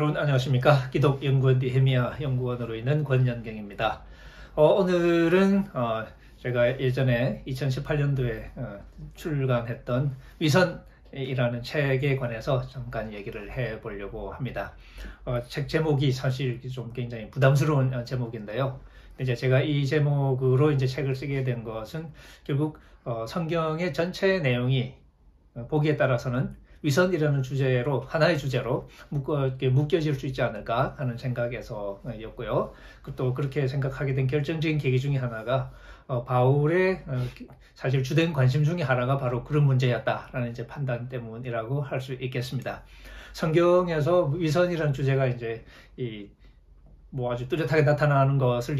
여러분 안녕하십니까? 기독연구원 니헤미야 연구원으로 있는 권연경입니다. 오늘은 제가 예전에 2018년도에 출간했던 위선이라는 책에 관해서 잠깐 얘기를 해보려고 합니다. 책 제목이 사실 좀 굉장히 부담스러운 제목인데요. 이제 제가 이 제목으로 이제 책을 쓰게 된 것은 결국 성경의 전체 내용이 보기에 따라서는 위선이라는 주제로 하나의 주제로 묶여질 수 있지 않을까 하는 생각에서였고요. 또 그렇게 생각하게 된 결정적인 계기 중에 하나가 바울의 사실 주된 관심 중에 하나가 바로 그런 문제였다라는 이제 판단 때문이라고 할 수 있겠습니다. 성경에서 위선이라는 주제가 이제 아주 뚜렷하게 나타나는 것을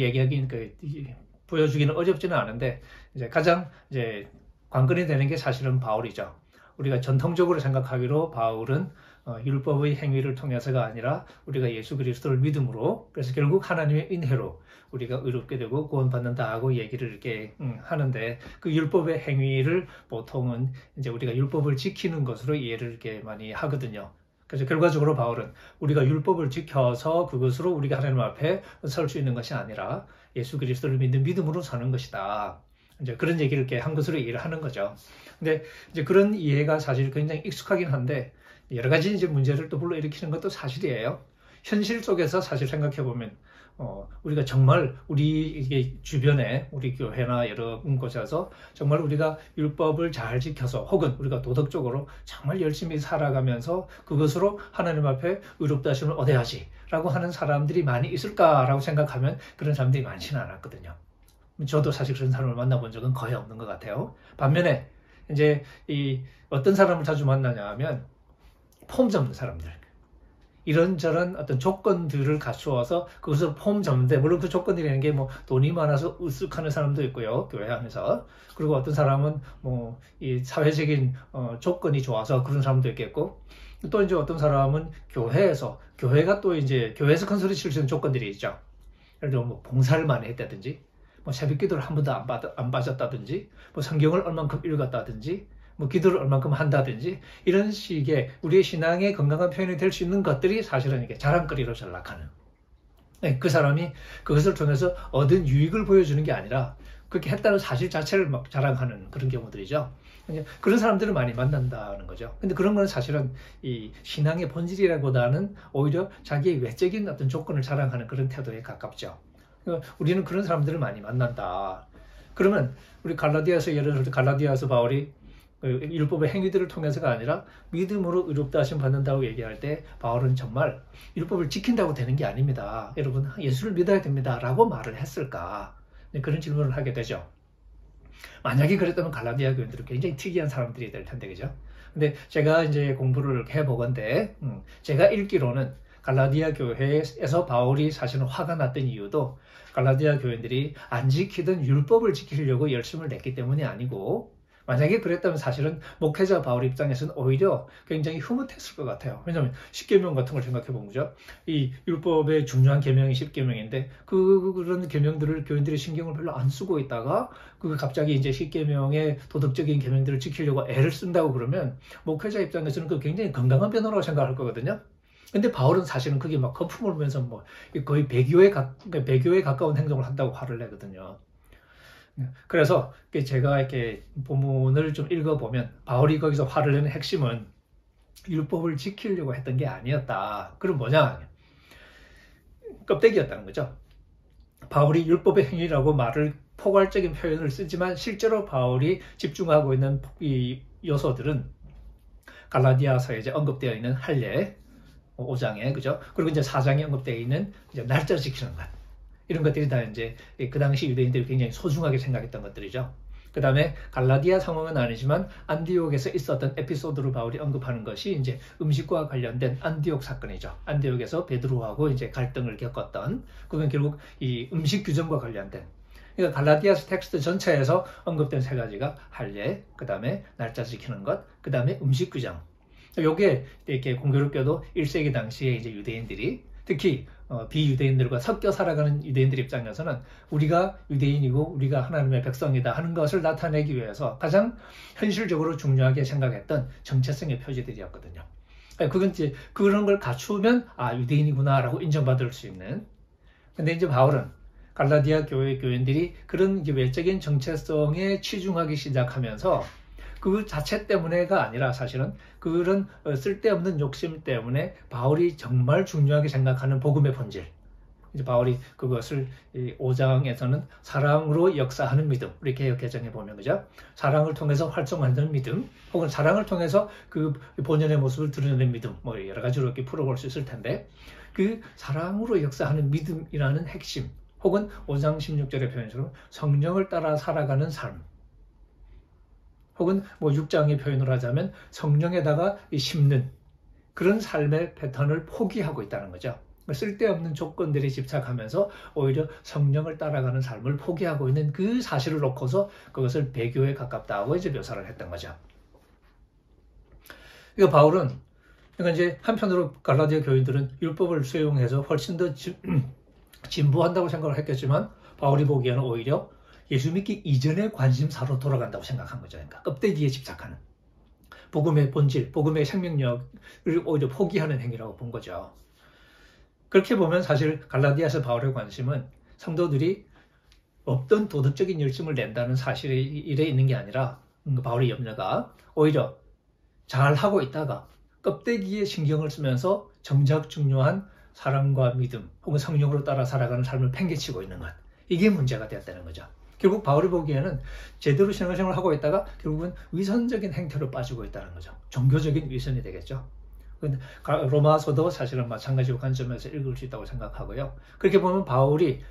보여주기는 어렵지는 않은데 이제 가장 관건이 되는 게 사실은 바울이죠. 우리가 전통적으로 생각하기로 바울은 율법의 행위를 통해서가 아니라 우리가 예수 그리스도를 믿음으로, 그래서 결국 하나님의 은혜로 우리가 의롭게 되고 구원받는다 하고 얘기를 이렇게 하는데, 그 율법의 행위를 보통은 이제 우리가 율법을 지키는 것으로 이해를 이렇게 많이 하거든요. 그래서 결과적으로 바울은 우리가 율법을 지켜서 그것으로 우리가 하나님 앞에 설 수 있는 것이 아니라 예수 그리스도를 믿는 믿음으로 사는 것이다. 이제 그런 얘기를 이렇게 한 것으로 이해를 하는 거죠. 근데 이제 그런 이해가 사실 굉장히 익숙하긴 한데 여러 가지 이제 문제를 또 불러일으키는 것도 사실이에요. 현실 속에서 사실 생각해 보면 우리가 정말 우리 주변에 우리 교회나 여러 곳에서 정말 우리가 율법을 잘 지켜서 혹은 우리가 도덕적으로 정말 열심히 살아가면서 그것으로 하나님 앞에 의롭다 하심을 얻어야지라고 하는 사람들이 많이 있을까라고 생각하면 그런 사람들이 많지는 않았거든요. 저도 사실 그런 사람을 만나본 적은 거의 없는 것 같아요. 반면에 이제 어떤 사람을 자주 만나냐 하면 폼 잡는 사람들, 이런저런 어떤 조건들을 갖추어서 그것을 폼 잡는데, 물론 그 조건이라는 게 돈이 많아서 으쓱하는 사람도 있고요, 교회 안에서. 그리고 어떤 사람은 이 사회적인 조건이 좋아서 그런 사람도 있겠고, 또 이제 어떤 사람은 교회가 또 이제 교회에서 큰 소리 칠 수 있는 조건들이 있죠. 예를 들어 봉사를 많이 했다든지, 새벽기도를 한 번도 안 빠졌다든지, 성경을 얼만큼 읽었다든지, 기도를 얼만큼 한다든지, 이런 식의 우리의 신앙의 건강한 표현이 될 수 있는 것들이 사실은 이게 자랑거리로 전락하는, 그 사람이 그것을 통해서 얻은 유익을 보여주는 게 아니라 그렇게 했다는 사실 자체를 막 자랑하는 그런 경우들이죠. 그런 사람들을 많이 만난다는 거죠. 근데 그런 건 사실은 이 신앙의 본질이라기보다는 오히려 자기의 외적인 어떤 조건을 자랑하는 그런 태도에 가깝죠. 우리는 그런 사람들을 많이 만난다. 그러면 우리 갈라디아서, 예를 들어 갈라디아서 바울이 율법의 행위들을 통해서가 아니라 믿음으로 의롭다 하심 받는다고 얘기할 때 바울은 정말 율법을 지킨다고 되는 게 아닙니다. 여러분 예수를 믿어야 됩니다 라고 말을 했을까? 그런 질문을 하게 되죠. 만약에 그랬다면 갈라디아 교인들은 굉장히 특이한 사람들이 될 텐데, 그죠? 근데 제가 이제 공부를 해보건대 제가 읽기로는 갈라디아 교회에서 바울이 사실은 화가 났던 이유도 갈라디아 교인들이 안 지키던 율법을 지키려고 열심을 냈기 때문이 아니고, 만약에 그랬다면 사실은 목회자 바울 입장에서는 오히려 굉장히 흐뭇했을 것 같아요. 왜냐하면 십계명 같은 걸 생각해 보면, 그죠? 이 율법의 중요한 계명이 십계명인데 그런 계명들을 교인들이 신경을 별로 안 쓰고 있다가 갑자기 이제 십계명의 도덕적인 계명들을 지키려고 애를 쓴다고 그러면 목회자 입장에서는 그 굉장히 건강한 변화라고 생각할 거거든요. 근데 바울은 사실은 그게 막 거품을 보면서 거의 배교에 가까운 행동을 한다고 화를 내거든요. 그래서 제가 이렇게 본문을 좀 읽어보면 바울이 거기서 화를 내는 핵심은 율법을 지키려고 했던 게 아니었다. 그럼 뭐냐? 껍데기였다는 거죠. 바울이 율법의 행위라고 말을 포괄적인 표현을 쓰지만 실제로 바울이 집중하고 있는 이 요소들은 갈라디아서에 이제 언급되어 있는 할례 5장에, 그죠? 그리고 이제 4장에 언급되어 있는 이제 날짜 지키는 것. 이런 것들이 다 이제 그 당시 유대인들이 굉장히 소중하게 생각했던 것들이죠. 그 다음에 갈라디아 상황은 아니지만 안디옥에서 있었던 에피소드로 바울이 언급하는 것이 이제 음식과 관련된 안디옥 사건이죠. 안디옥에서 베드로하고 이제 갈등을 겪었던, 그건 결국 이 음식 규정과 관련된, 그러니까 갈라디아서 텍스트 전체에서 언급된 세 가지가 할례, 그 다음에 날짜 지키는 것, 그 다음에 음식 규정. 요게 이렇게 공교롭게도 1세기 당시에 이제 유대인들이, 특히 비유대인들과 섞여 살아가는 유대인들 입장에서는 우리가 유대인이고 우리가 하나님의 백성이다 하는 것을 나타내기 위해서 가장 현실적으로 중요하게 생각했던 정체성의 표지들이었거든요. 그건 이제 그런 걸 갖추면 유대인이구나라고 인정받을 수 있는. 근데 이제 바울은 갈라디아 교회 교인들이 그런 외적인 정체성에 치중하기 시작하면서 그 자체 때문에가 아니라 사실은 그런 쓸데없는 욕심 때문에 바울이 정말 중요하게 생각하는 복음의 본질. 이제 바울이 그것을 5장에서는 사랑으로 역사하는 믿음, 우리 개역 개정해 보면 그죠? 사랑을 통해서 활성화하는 믿음, 혹은 사랑을 통해서 그 본연의 모습을 드러내는 믿음, 뭐 여러 가지로 이렇게 풀어볼 수 있을 텐데, 그 사랑으로 역사하는 믿음이라는 핵심, 혹은 5장 16절의 표현처럼 성령을 따라 살아가는 삶, 혹은 뭐 6장의 표현으로 하자면 성령에다가 심는 그런 삶의 패턴을 포기하고 있다는 거죠. 쓸데없는 조건들에 집착하면서 오히려 성령을 따라가는 삶을 포기하고 있는 그 사실을 놓고서 그것을 배교에 가깝다고 이제 묘사를 했던 거죠. 이거 바울은, 그러니까 이제 한편으로 갈라디아 교인들은 율법을 수용해서 훨씬 더 진보한다고 생각을 했겠지만, 바울이 보기에는 오히려 예수 믿기 이전의 관심사로 돌아간다고 생각한 거죠. 그러니까 껍데기에 집착하는 복음의 본질, 복음의 생명력을 오히려 포기하는 행위라고 본 거죠. 그렇게 보면 사실 갈라디아서 바울의 관심은 성도들이 없던 도덕적인 열심을 낸다는 사실에 있는 게 아니라, 바울의 염려가 오히려 잘하고 있다가 껍데기에 신경을 쓰면서 정작 중요한 사랑과 믿음 혹은 성령으로 따라 살아가는 삶을 팽개치고 있는 것, 이게 문제가 되었다는 거죠. 결국 바울이 보기에는 제대로 신앙생활을 하고 있다가 결국은 위선적인 행태로 빠지고 있다는 거죠. 종교적인 위선이 되겠죠. 로마서도 사실은 마찬가지 관점에서 읽을 수 있다고 생각하고요. 그렇게 보면 바울이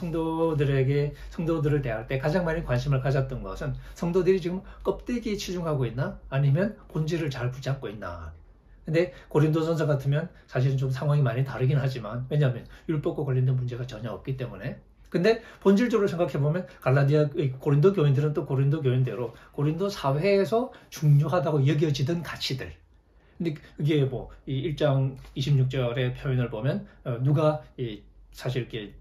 성도들을 대할 때 가장 많이 관심을 가졌던 것은 성도들이 지금 껍데기에 치중하고 있나? 아니면 본질을 잘 붙잡고 있나? 근데 고린도전서 같으면 사실은 좀 상황이 많이 다르긴 하지만, 왜냐하면 율법과 관련된 문제가 전혀 없기 때문에. 근데 본질적으로 생각해보면 고린도 교인들은 또 고린도 교인대로 고린도 사회에서 중요하다고 여겨지던 가치들, 근데 그게 뭐 1장 26절의 표현을 보면 누가 사실 이렇게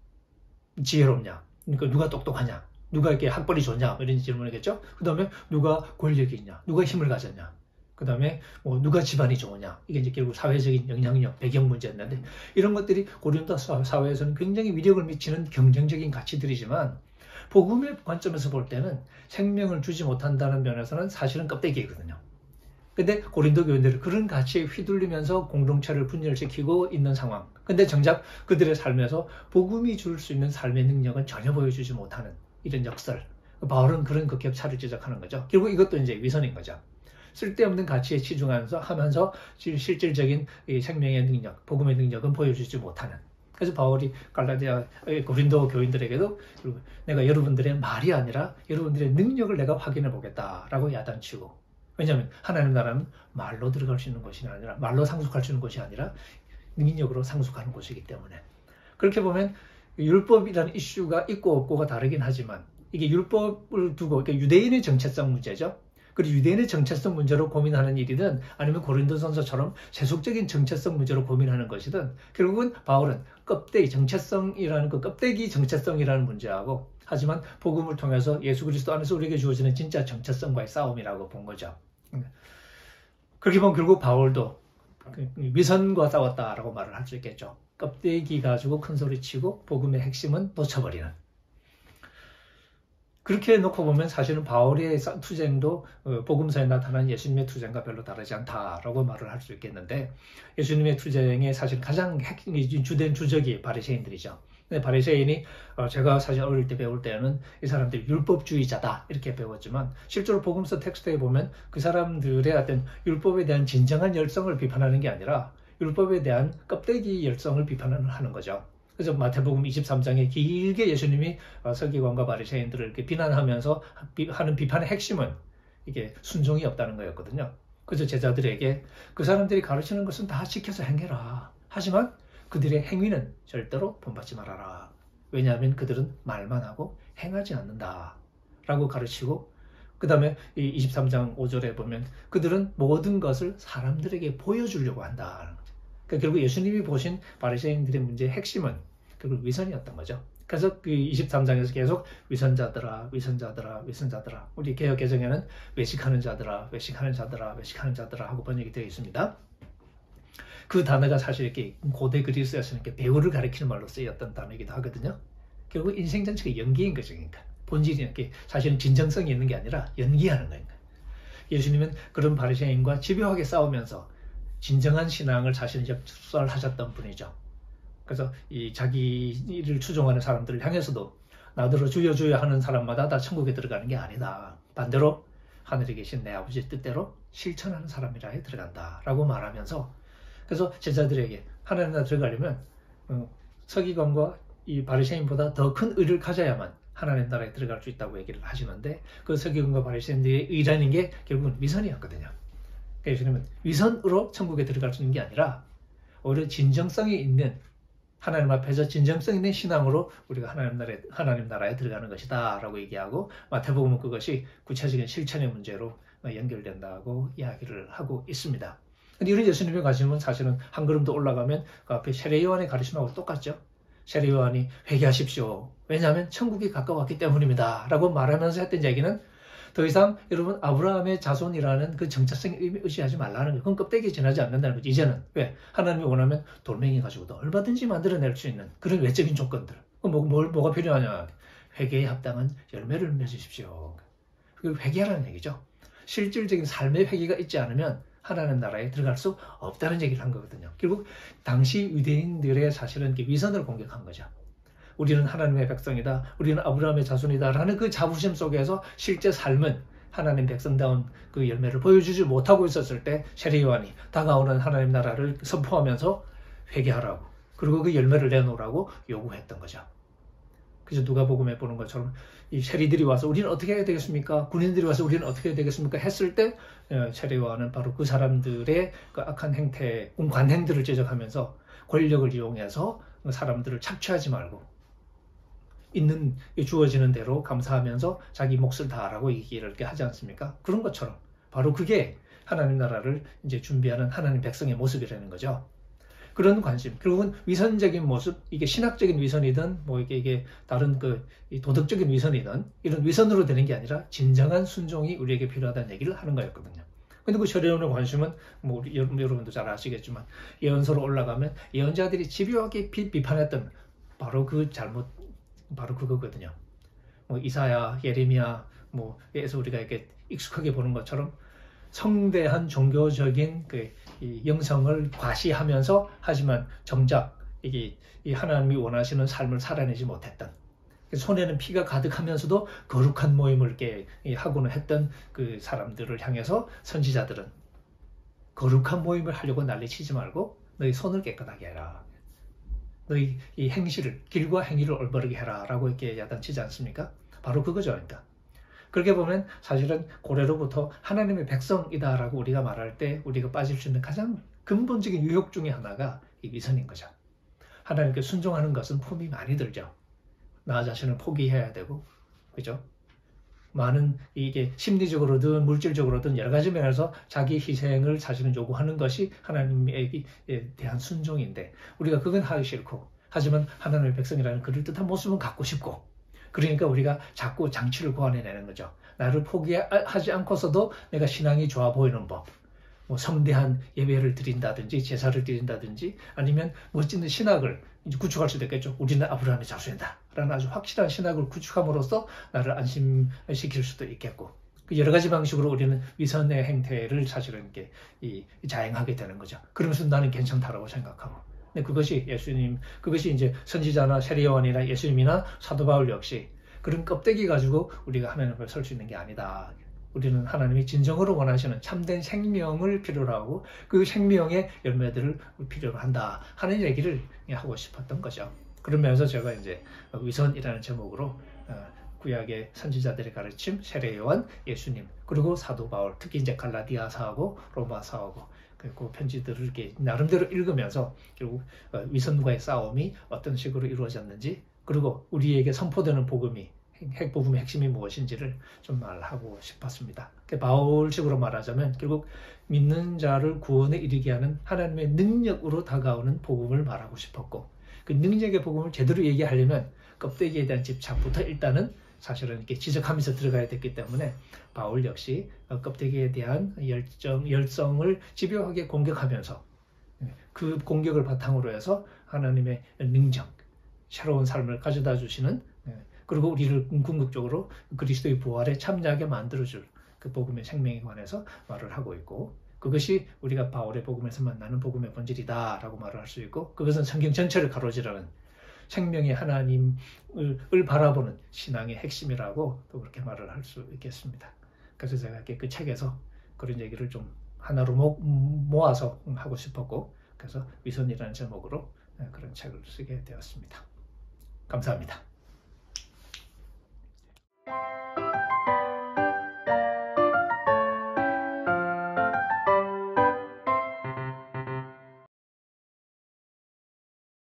지혜롭냐, 그러니까 누가 똑똑하냐, 누가 이렇게 학벌이 좋냐, 이런 질문이겠죠. 그 다음에 누가 권력이 있냐, 누가 힘을 가졌냐, 그 다음에 뭐 누가 집안이 좋으냐, 이게 이제 결국 사회적인 영향력, 배경 문제였는데, 이런 것들이 고린도 사회에서는 굉장히 위력을 미치는 경쟁적인 가치들이지만, 복음의 관점에서 볼 때는 생명을 주지 못한다는 면에서는 사실은 껍데기거든요. 근데 고린도 교인들은 그런 가치에 휘둘리면서 공동체를 분열시키고 있는 상황. 근데 정작 그들의 삶에서 복음이 줄 수 있는 삶의 능력은 전혀 보여주지 못하는 이런 역설. 바울은 그런 그 격차를 지적하는 거죠. 결국 이것도 이제 위선인 거죠. 쓸데없는 가치에 치중하면서 실질적인 이 생명의 능력, 복음의 능력은 보여주지 못하는. 그래서 바울이 고린도 교인들에게도 내가 여러분들의 말이 아니라 여러분들의 능력을 내가 확인해 보겠다라고 야단치고, 왜냐하면 하나님 나라는 말로 들어갈 수 있는 것이 아니라, 말로 상속할 수 있는 것이 아니라 능력으로 상속하는 것이기 때문에. 그렇게 보면 율법이라는 이슈가 있고 없고가 다르긴 하지만, 이게 율법을 두고, 그러니까 유대인의 정체성 문제죠. 그리고 유대인의 정체성 문제로 고민하는 일이든 아니면 고린도전서처럼 세속적인 정체성 문제로 고민하는 것이든, 결국은 바울은 껍데기 정체성이라는 그 껍데기 정체성이라는 문제하고, 하지만 복음을 통해서 예수 그리스도 안에서 우리에게 주어지는 진짜 정체성과의 싸움이라고 본 거죠. 그렇게 보면 결국 바울도 위선과 싸웠다라고 말을 할 수 있겠죠. 껍데기 가지고 큰 소리 치고 복음의 핵심은 놓쳐버리는. 그렇게 놓고 보면 사실은 바울의 투쟁도 복음서에 나타난 예수님의 투쟁과 별로 다르지 않다라고 말을 할 수 있겠는데, 예수님의 투쟁의 사실 가장 주된 주적이 바리새인들이죠. 근데 바리새인이 제가 사실 어릴 때 배울 때는 이 사람들이 율법주의자다 이렇게 배웠지만, 실제로 복음서 텍스트에 보면 그 사람들의 어떤 율법에 대한 진정한 열성을 비판하는 게 아니라 율법에 대한 껍데기 열성을 비판하는 거죠. 그래서 마태복음 23장에 길게 예수님이 서기관과 바리새인들을 이렇게 비난하면서 하는 비판의 핵심은 이게 순종이 없다는 거였거든요. 그래서 제자들에게 그 사람들이 가르치는 것은 다 지켜서 행해라. 하지만 그들의 행위는 절대로 본받지 말아라. 왜냐하면 그들은 말만 하고 행하지 않는다 라고 가르치고, 그 다음에 23장 5절에 보면 그들은 모든 것을 사람들에게 보여주려고 한다. 그러니까 결국 예수님이 보신 바리새인들의 문제의 핵심은 결국 위선이었던 거죠. 그래서 그 23장에서 계속 위선자들아, 위선자들아, 위선자들아, 우리 개역 개정에는 외식하는 자들아, 외식하는 자들아, 외식하는 자들아 하고 번역이 되어 있습니다. 그 단어가 사실 이렇게 고대 그리스에서는 이렇게 배우를 가리키는 말로 쓰였던 단어이기도 하거든요. 결국 인생 전체가 연기인 거죠. 그러니까 본질이 이렇게 사실은 진정성이 있는 게 아니라 연기하는 거예요. 예수님은 그런 바리새인과 집요하게 싸우면서 진정한 신앙을 자신이 접수하셨던 분이죠. 그래서 이 자기를 추종하는 사람들을 향해서도 나더러 주여 주여 하는 사람마다 다 천국에 들어가는 게 아니다. 반대로 하늘에 계신 내 아버지의 뜻대로 실천하는 사람이라 해 들어간다 라고 말하면서, 그래서 제자들에게 하나님 나라 들어가려면 서기관과 이 바리새인보다 더 큰 의를 가져야만 하나님 나라에 들어갈 수 있다고 얘기를 하시는데, 그 서기관과 바리새인들의 의라는 게 결국은 위선이었거든요. 예수님은 위선으로 천국에 들어갈 수 있는 게 아니라 오히려 진정성이 있는, 하나님 앞에서 진정성 있는 신앙으로 우리가 하나님 나라에 들어가는 것이다 라고 얘기하고, 마태복음은 그것이 구체적인 실천의 문제로 연결된다고 이야기를 하고 있습니다. 근데 이런 예수님의 가르침은 사실은 한 걸음 더 올라가면 그 앞에 세례요한의 가르침하고 똑같죠. 세례요한이 회개하십시오. 왜냐하면 천국이 가까웠기 때문입니다 라고 말하면서 했던 얘기는, 더 이상 여러분 아브라함의 자손이라는 그 정체성의 의미 의지하지 말라는 거예요. 그건 껍데기에 지나지 않는다는 거죠. 이제는 왜? 하나님이 원하면 돌멩이 가지고도 얼마든지 만들어낼 수 있는 그런 외적인 조건들. 뭐가 필요하냐? 회개에 합당한 열매를 맺으십시오. 그걸 회개하라는 얘기죠. 실질적인 삶의 회개가 있지 않으면 하나님 나라에 들어갈 수 없다는 얘기를 한 거거든요. 결국 당시 유대인들의 사실은 위선을 공격한 거죠. 우리는 하나님의 백성이다, 우리는 아브라함의 자손이다 라는 그 자부심 속에서 실제 삶은 하나님 백성다운 그 열매를 보여주지 못하고 있었을 때 세례요한이 다가오는 하나님 나라를 선포하면서 회개하라고, 그리고 그 열매를 내놓으라고 요구했던 거죠. 그래서 누가복음에 보는 것처럼 이 세리들이 와서 우리는 어떻게 해야 되겠습니까? 군인들이 와서 우리는 어떻게 해야 되겠습니까? 했을 때 세례요한은 바로 그 사람들의 그 악한 행태, 관행들을 지적하면서 권력을 이용해서 사람들을 착취하지 말고 있는 주어지는 대로 감사하면서 자기 몫을 다하라고 얘기를 이렇게 하지 않습니까? 그런 것처럼 바로 그게 하나님 나라를 이제 준비하는 하나님 백성의 모습이라는 거죠. 그런 관심, 결국은 위선적인 모습, 이게 신학적인 위선이든 뭐 이게 다른 이 도덕적인 위선이든 이런 위선으로 되는 게 아니라 진정한 순종이 우리에게 필요하다는 얘기를 하는 거였거든요. 근데 그 세례요한의 관심은 뭐 여러분도 잘 아시겠지만 예언서로 올라가면 예언자들이 집요하게 비판했던 바로 그 잘못, 바로 그거거든요. 뭐 이사야, 예레미야, 뭐에서 우리가 이렇게 익숙하게 보는 것처럼 성대한 종교적인 이 영성을 과시하면서 하지만 정작 이게 이 하나님이 원하시는 삶을 살아내지 못했던, 손에는 피가 가득하면서도 거룩한 모임을 이렇게 하고는 했던 그 사람들을 향해서 선지자들은 거룩한 모임을 하려고 난리치지 말고 너희 손을 깨끗하게 해라. 너희 이 행실을, 길과 행위를 올바르게 해라 라고 이렇게 야단치지 않습니까? 바로 그거죠. 그러니까 그렇게 보면 사실은 고래로부터 하나님의 백성이다 라고 우리가 말할 때 우리가 빠질 수 있는 가장 근본적인 유혹 중에 하나가 이 위선인 거죠. 하나님께 순종하는 것은 품이 많이 들죠. 나 자신을 포기해야 되고, 그죠? 많은 이게 심리적으로든 물질적으로든 여러 가지 면에서 자기 희생을 사실은 요구하는 것이 하나님에 대한 순종인데, 우리가 그건 하기 싫고, 하지만 하나님의 백성이라는 그럴듯한 모습은 갖고 싶고, 그러니까 우리가 자꾸 장치를 고안해내는 거죠. 나를 포기하지 않고서도 내가 신앙이 좋아 보이는 법, 뭐 성대한 예배를 드린다든지 제사를 드린다든지 아니면 멋진 신학을 이제 구축할 수도 있겠죠. 우리는 아브라함의 자손이다 라는 아주 확실한 신학을 구축함으로써 나를 안심시킬 수도 있겠고, 여러 가지 방식으로 우리는 위선의 행태를 사실은 이렇게 자행하게 되는 거죠. 그러면서 나는 괜찮다라고 생각하고, 근데 그것이 이제 선지자나 세례요한이나 예수님이나 사도 바울 역시 그런 껍데기 가지고 우리가 하나님 앞에 설 수 있는 게 아니다. 우리는 하나님이 진정으로 원하시는 참된 생명을 필요로 하고 그 생명의 열매들을 필요로 한다 하는 얘기를 하고 싶었던 거죠. 그러면서 제가 이제 위선이라는 제목으로 구약의 선지자들의 가르침, 세례요한, 예수님, 그리고 사도 바울, 특히 이제 갈라디아서하고 로마서하고 그 편지들을 이렇게 나름대로 읽으면서 결국 위선과의 싸움이 어떤 식으로 이루어졌는지, 그리고 우리에게 선포되는 복음의 핵심이 무엇인지를 좀 말하고 싶었습니다. 바울식으로 말하자면 결국 믿는 자를 구원에 이르게 하는 하나님의 능력으로 다가오는 복음을 말하고 싶었고, 그 능력의 복음을 제대로 얘기하려면 껍데기에 대한 집착부터 일단은 사실은 이렇게 지적하면서 들어가야 됐기 때문에 바울 역시 껍데기에 대한 열성을 집요하게 공격하면서 그 공격을 바탕으로 해서 하나님의 능력, 새로운 삶을 가져다 주시는, 그리고 우리를 궁극적으로 그리스도의 부활에 참여하게 만들어줄 그 복음의 생명에 관해서 말을 하고 있고, 그것이 우리가 바울의 복음에서 만나는 복음의 본질이다라고 말을 할 수 있고, 그것은 성경 전체를 가로지르는 생명의 하나님을 바라보는 신앙의 핵심이라고 또 그렇게 말을 할 수 있겠습니다. 그래서 제가 그 책에서 그런 얘기를 좀 하나로 모아서 하고 싶었고, 그래서 위선이라는 제목으로 그런 책을 쓰게 되었습니다. 감사합니다.